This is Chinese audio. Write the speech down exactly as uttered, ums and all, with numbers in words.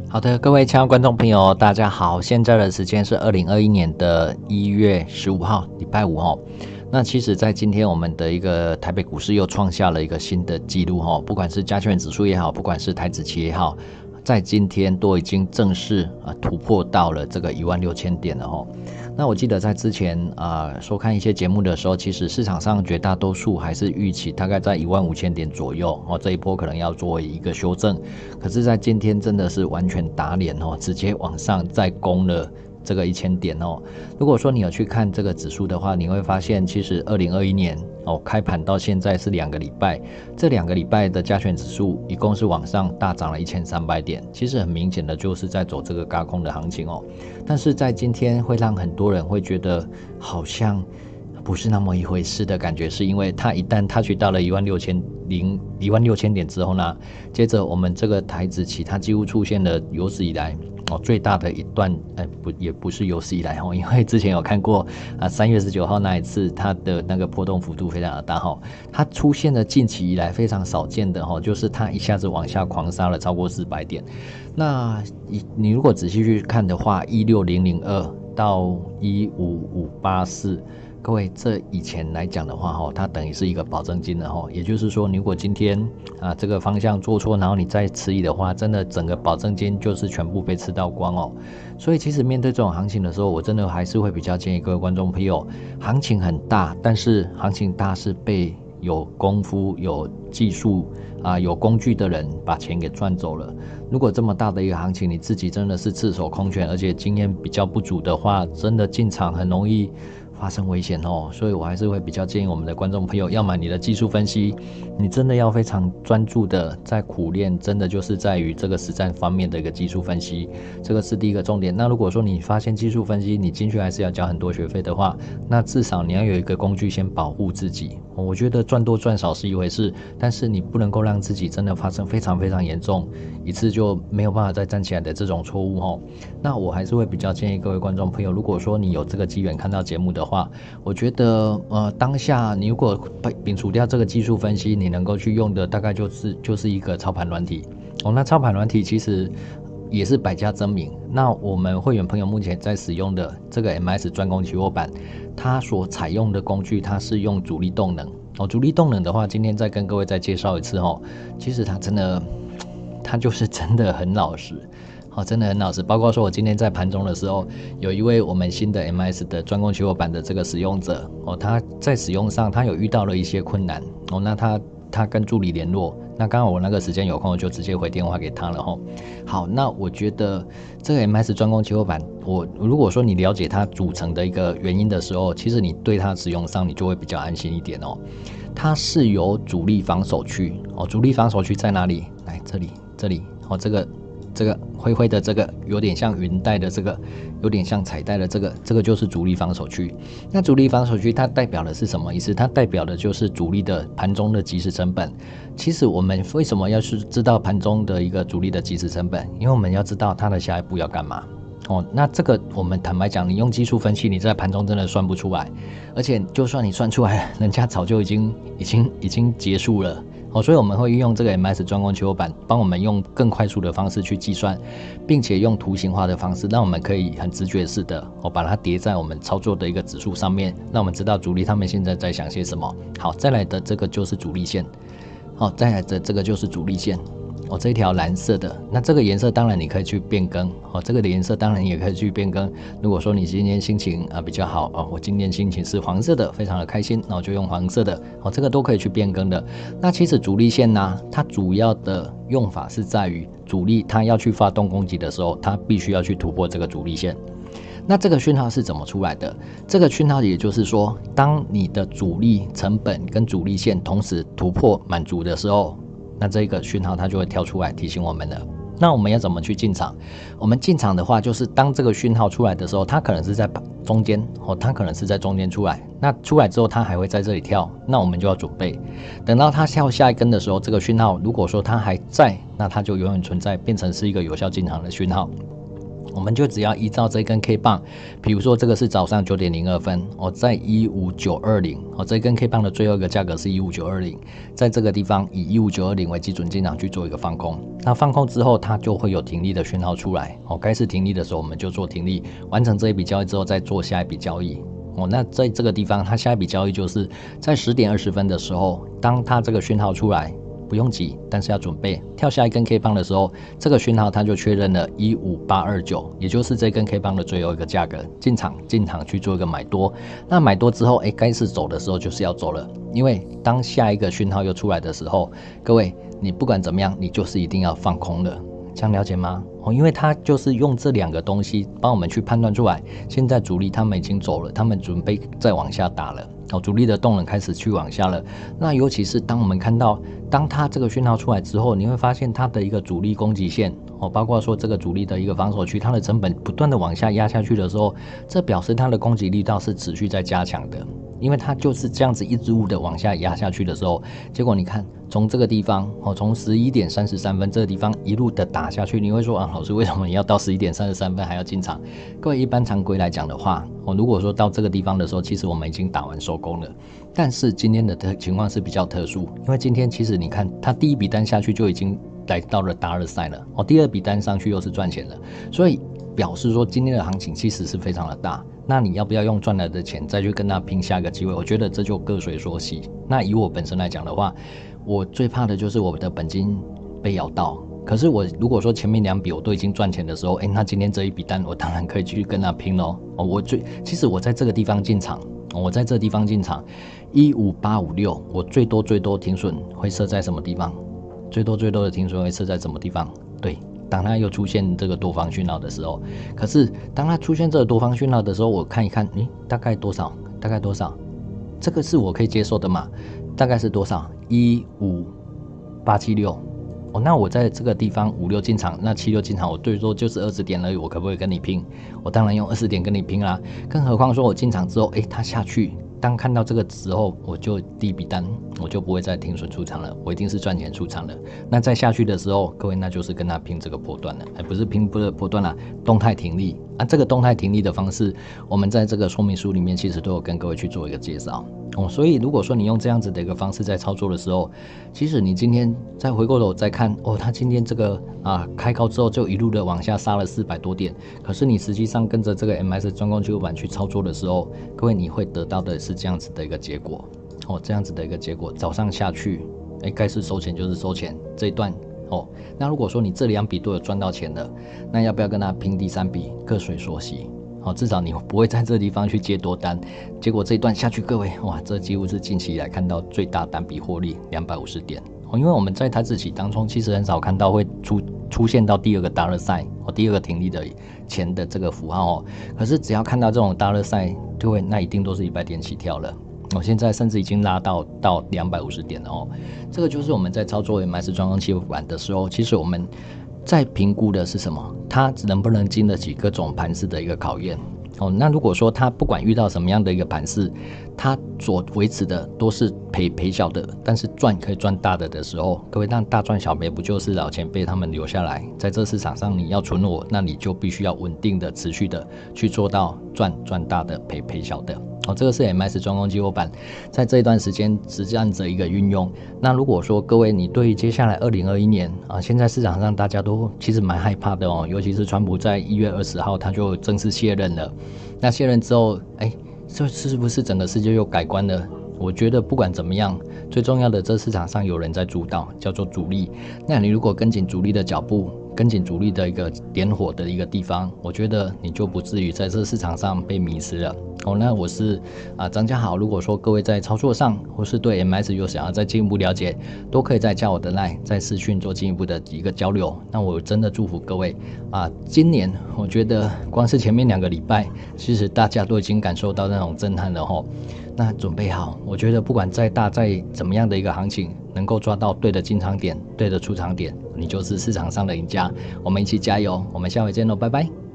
好的，各位亲爱的观众朋友，大家好，现在的时间是二零二一年的一月十五号，礼拜五哦。那其实在今天我们的一个台北股市又创下了一个新的纪录哦，不管是加权指数也好，不管是台指期也好，在今天都已经正式啊突破到了这个一万六千点了哦。那我记得在之前啊、呃、收看一些节目的时候，其实市场上绝大多数还是预期大概在一万五千点左右哦，这一波可能要作为一个修正。可是，在今天真的是完全打脸哦，直接往上再攻了这个一千点哦。如果说你有去看这个指数的话，你会发现其实二零二一年哦开盘到现在是两个礼拜，这两个礼拜的加权指数一共是往上大涨了一千三百点，其实很明显的就是在走这个軋空的行情哦。但是在今天会让很多人会觉得好像不是那么一回事的感觉，是因为它一旦touch到了一万六千零一万六千点之后呢，接着我们这个台指期它几乎出现了有史以来哦最大的一段，呃不也不是有史以来哦，因为之前有看过啊三月十九号那一次它的那个波动幅度非常的大哈，它出现了近期以来非常少见的哈，就是它一下子往下狂杀了超过四百点。那你你如果仔细去看的话，一六零零二到一五五八四。各位，这以前来讲的话，哈，它等于是一个保证金的哈，也就是说，如果今天啊这个方向做错，然后你再迟疑的话，真的整个保证金就是全部被吃到光哦。所以，其实面对这种行情的时候，我真的还是会比较建议各位观众朋友，行情很大，但是行情大是被有功夫、有技术啊、有工具的人把钱给赚走了。如果这么大的一个行情，你自己真的是赤手空拳，而且经验比较不足的话，真的进场很容易发生危险哦，所以我还是会比较建议我们的观众朋友，要么你的技术分析，你真的要非常专注的在苦练，真的就是在于这个实战方面的一个技术分析，这个是第一个重点。那如果说你发现技术分析你进去还是要交很多学费的话，那至少你要有一个工具先保护自己。我觉得赚多赚少是一回事，但是你不能够让自己真的发生非常非常严重，一次就没有办法再站起来的这种错误哦。那我还是会比较建议各位观众朋友，如果说你有这个机缘看到节目的话，我觉得呃当下你如果摒除掉这个技术分析，你能够去用的大概就是就是一个操盘软体哦。那操盘软体其实也是百家争鸣。那我们会员朋友目前在使用的这个 M S 专攻期货版，它所采用的工具，它是用主力动能哦。主力动能的话，今天再跟各位再介绍一次哦。其实它真的，它就是真的很老实。哦，真的很老实。包括说我今天在盘中的时候，有一位我们新的 M S 的专攻期货版的这个使用者，哦，他在使用上他有遇到了一些困难，哦，那他他跟助理联络，那刚好我那个时间有空，我就直接回电话给他了吼。好，那我觉得这个 M S 专攻期货版，我如果说你了解它组成的一个原因的时候，其实你对它使用上你就会比较安心一点哦。它是有主力防守区哦，主力防守区在哪里？来这里，这里哦，这个。这个灰灰的这个有点像云带的这个，有点像彩带的这个，这个就是主力防守区。那主力防守区它代表的是什么意思？它代表的就是主力的盘中的即时成本。其实我们为什么要去知道盘中的一个主力的即时成本？因为我们要知道它的下一步要干嘛。哦，那这个我们坦白讲，你用技术分析，你在盘中真的算不出来，而且就算你算出来，人家早就已经已经已经结束了。哦，所以我们会运用这个 M S 专攻期货版，帮我们用更快速的方式去计算，并且用图形化的方式，让我们可以很直觉式的哦把它叠在我们操作的一个指数上面，让我们知道主力他们现在在想些什么。好，再来的这个就是主力线，好，再来的这个就是主力线。哦，这一条蓝色的，那这个颜色当然你可以去变更哦，这个的颜色当然也可以去变更。如果说你今天心情啊比较好哦，我今天心情是黄色的，非常的开心，那我就用黄色的哦，这个都可以去变更的。那其实主力线呢，它主要的用法是在于主力它要去发动攻击的时候，它必须要去突破这个主力线。那这个讯号是怎么出来的？这个讯号也就是说，当你的主力成本跟主力线同时突破满足的时候，那这个讯号它就会跳出来提醒我们了。那我们要怎么去进场？我们进场的话，就是当这个讯号出来的时候，它可能是在中间哦，它可能是在中间出来。那出来之后，它还会在这里跳，那我们就要准备。等到它跳下一根的时候，这个讯号如果说它还在，那它就永远存在，变成是一个有效进场的讯号。 我们就只要依照这根 K 棒，比如说这个是早上九点零二分，哦，在一五九二零，哦，这根 K 棒的最后一个价格是一五九二零，在这个地方以一五九二零为基准进场去做一个放空。那放空之后，它就会有停利的讯号出来，哦，该是停利的时候我们就做停利，完成这一笔交易之后再做下一笔交易。哦，那在这个地方，它下一笔交易就是在十点二十分的时候，当它这个讯号出来。不用急，但是要准备跳下一根 K 棒的时候，这个讯号它就确认了一五八二九，也就是这根 K 棒的最后一个价格，进场进场去做一个买多。那买多之后，哎，该是走的时候就是要走了，因为当下一个讯号又出来的时候，各位你不管怎么样，你就是一定要放空了。这样了解吗？哦，因为它就是用这两个东西帮我们去判断出来，现在主力他们已经走了，他们准备再往下打了。哦，主力的动能开始去往下了。那尤其是当我们看到，当它这个讯号出来之后，你会发现它的一个主力攻击线，哦，包括说这个主力的一个防守区，它的成本不断的往下压下去的时候，这表示它的攻击力道是持续在加强的。因为它就是这样子一直物的往下压下去的时候，结果你看从这个地方哦，从十一点三十三分这个地方一路的打下去，你会说啊，老师为什么你要到十一点三十三分还要进场？各位一般常规来讲的话，哦，如果说到这个地方的时候，其实我们已经打完收工了。但是今天的情况是比较特殊，因为今天其实你看它第一笔单下去就已经来到了大二赛了，哦，第二笔单上去又是赚钱了，所以表示说今天的行情其实是非常的大。那你要不要用赚来的钱再去跟他拼下一个机会？我觉得这就各随所喜。那以我本身来讲的话，我最怕的就是我的本金被咬到。可是我如果说前面两笔我都已经赚钱的时候，哎，那今天这一笔单我当然可以去跟他拼咯。哦，我最其实我在这个地方进场，哦，我在这个地方进场一五八五六，我最多最多停损会设在什么地方？最多最多的停损会设在什么地方？对。当它又出现这个多方讯号的时候，可是当它出现这个多方讯号的时候，我看一看，诶，大概多少？大概多少？这个是我可以接受的嘛？大概是多少？一五八七六。哦，那我在这个地方五六进场，那七六进场，我最多就是二十点而已，我可不可以跟你拼？我当然用二十点跟你拼啦。更何况说我进场之后，诶，它下去。当看到这个时候，我就第一笔单，我就不会再停损出场了，我一定是赚钱出场了。那再下去的时候，各位那就是跟他拼这个波段了，哎，不是拼不是波段啦，动态停利啊。这个动态停利的方式，我们在这个说明书里面其实都有跟各位去做一个介绍哦。所以如果说你用这样子的一个方式在操作的时候，其实你今天再回过头再看哦，他今天这个啊开高之后就一路的往下杀了四百多点，可是你实际上跟着这个 M S 专攻机构板去操作的时候，各位你会得到的是这样子的一个结果哦，这样子的一个结果，早上下去，哎，该是收钱就是收钱这一段哦。那如果说你这两笔都有赚到钱的，那要不要跟他拼第三笔？各随所喜。好，至少你不会在这个地方去接多单，结果这一段下去，各位哇，这几乎是近期以来看到最大单笔获利两百五十点哦。因为我们在台指期当中，其实很少看到会出出现到第二个大热赛哦，第二个停利的钱的这个符号哦。可是只要看到这种大热赛，各位那一定都是一百点起跳了。我现在甚至已经拉到到两百五十点了哦。这个就是我们在操作 M S 专攻期货板的时候，其实我们在评估的是什么？它能不能经得起各种盘势的一个考验？哦，那如果说它不管遇到什么样的一个盘势，它所维持的都是赔赔小的，但是赚可以赚大的的时候，各位，那大赚小赔不就是老前辈他们留下来，在这市场上你要存活，那你就必须要稳定的、持续的去做到赚赚大的、赔赔小的。哦，这个是 M S 专攻期货板在这一段时间实战的一个运用。那如果说各位你对于接下来二零二一年啊，现在市场上大家都其实蛮害怕的哦，尤其是川普在一月二十号他就正式卸任了。那卸任之后，哎，这是不是整个世界又改观了？我觉得不管怎么样，最重要的这市场上有人在主导，叫做主力。那你如果跟紧主力的脚步，跟紧主力的一个点火的一个地方，我觉得你就不至于在这市场上被迷失了。哦，那我是啊张家豪。如果说各位在操作上或是对 M S 有想要再进一步了解，都可以再加我的 LINE， 在视讯做进一步的一个交流。那我真的祝福各位啊，今年我觉得光是前面两个礼拜，其实大家都已经感受到那种震撼了吼。那准备好，我觉得不管再大再怎么样的一个行情，能够抓到对的进场点、对的出场点，你就是市场上的赢家。我们一起加油，我们下回见喽，拜拜。